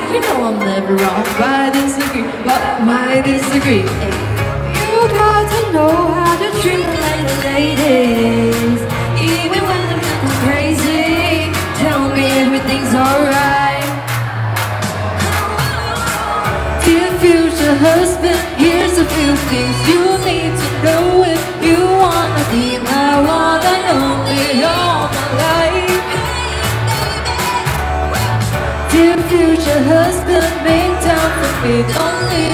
You know I'm never wrong. Why disagree? Why disagree? You got to know how to treat me like the ladies. Even when I'm acting crazy, tell me everything's alright. Dear future husband, here's a few things you need to know if you wanna be my one and only all my life. Dear future husband, make time for me, don't leave